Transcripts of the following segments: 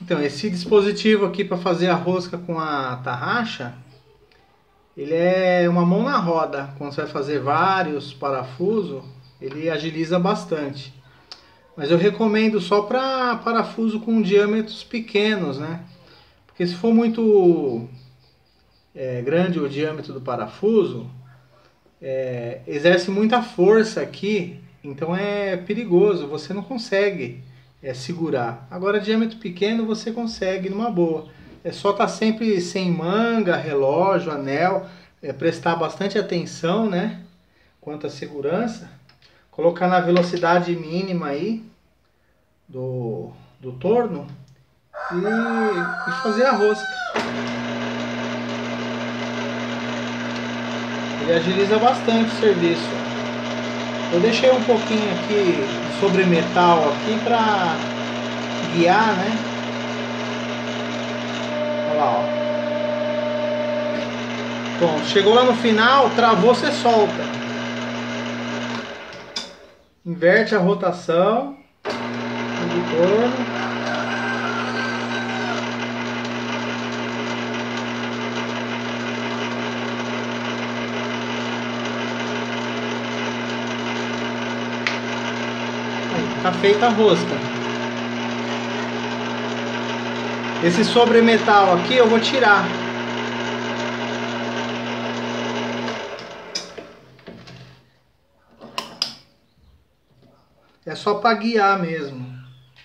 Então, esse dispositivo aqui para fazer a rosca com a tarraxa, ele é uma mão na roda. Quando você vai fazer vários parafusos, ele agiliza bastante. Mas eu recomendo só para parafuso com diâmetros pequenos, né? Porque se for muito grande o diâmetro do parafuso, exerce muita força aqui, então é perigoso, você não consegue segurar. Agora, diâmetro pequeno você consegue numa boa. É só estar sempre sem manga, relógio, anel, prestar bastante atenção, né? Quanto à segurança, colocar na velocidade mínima aí do torno e fazer a rosca. Ele agiliza bastante o serviço. Eu deixei um pouquinho aqui sobre metal aqui para guiar, né? Olha lá, ó. Pronto, chegou lá no final, travou, você solta. Inverte a rotação do torno. Tá feita a rosca. Esse sobremetal aqui eu vou tirar. É só para guiar mesmo.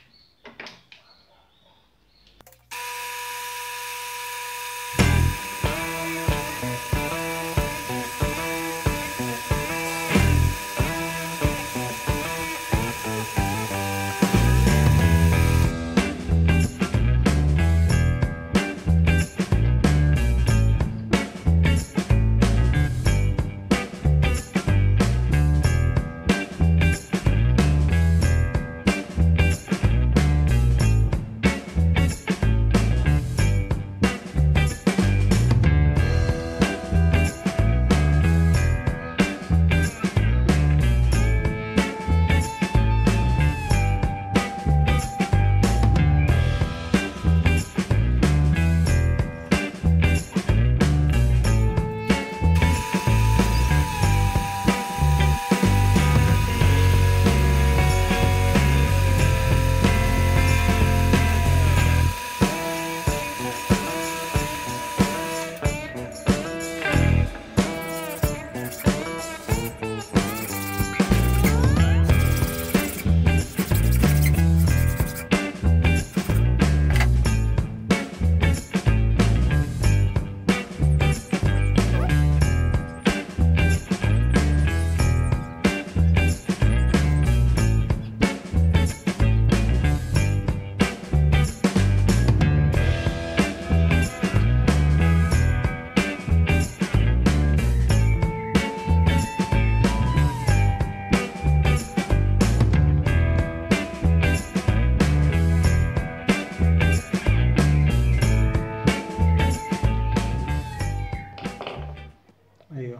Aí, ó.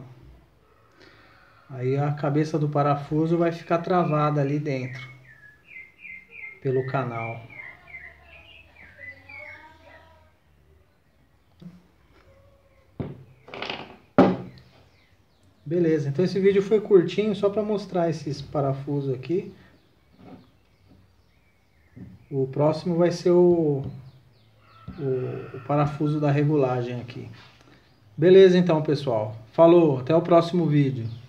Aí a cabeça do parafuso vai ficar travada ali dentro, pelo canal. Beleza, então esse vídeo foi curtinho, só para mostrar esses parafusos aqui. O próximo vai ser o parafuso da regulagem aqui. Beleza então, pessoal. Falou, até o próximo vídeo.